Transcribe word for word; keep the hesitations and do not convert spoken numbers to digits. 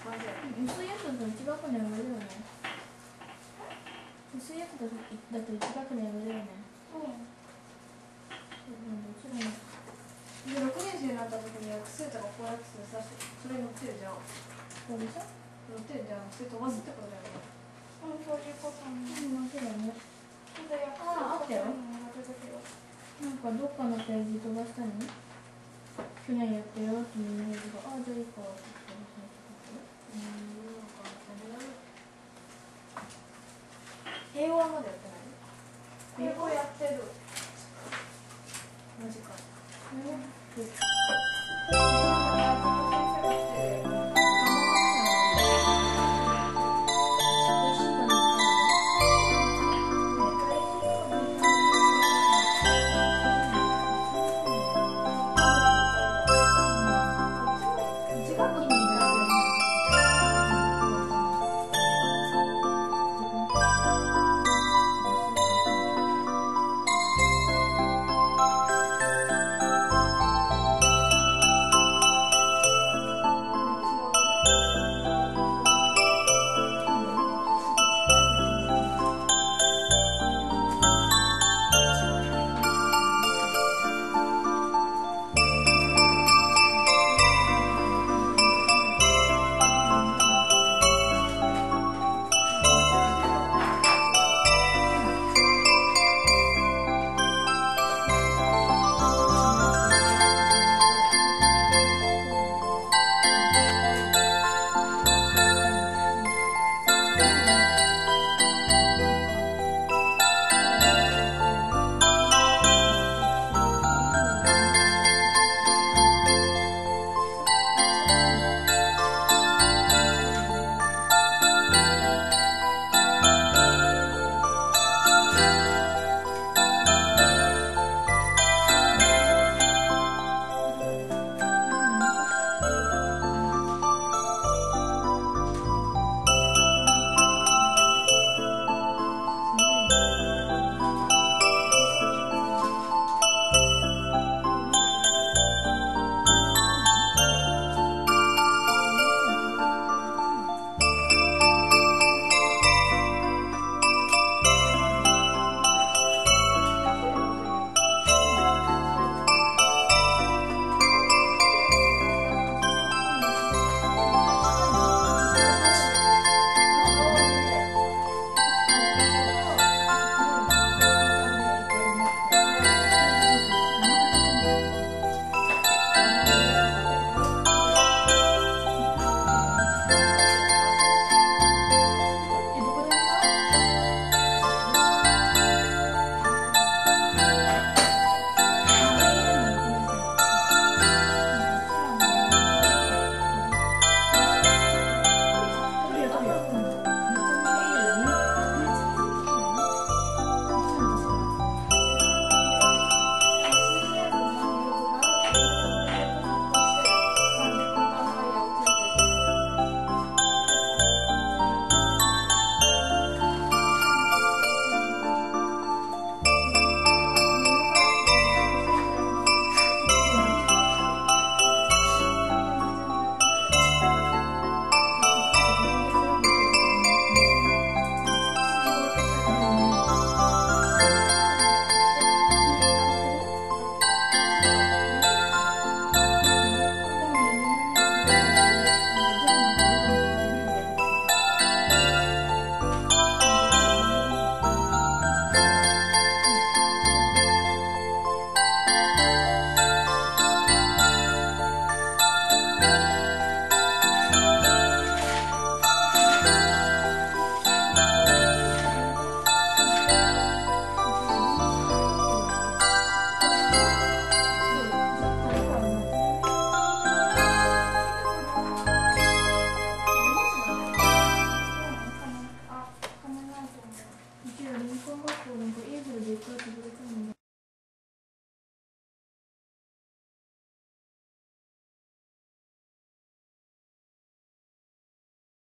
薄いやつだといち学年上だよね。薄いやつだとだといち学年上だよね。うん。どちらも。でろくねん生になった時に約数とかこうやってさ、それ乗ってるじゃん。そうでしょ？乗ってるじゃん。それ飛ばすってことだよね。うん、そういうことね。うん、そうだね。ああ、あったよ。なんかどっかのページ飛ばしたの？去年やったよってみんな言うと、ああ、じゃあいいかって飛ばしなきゃいけない。うん、なんかダメだね。英語はまだやってない？英語やってる。マジか。うん。林間学校なんかインフルで一回潰れたのに。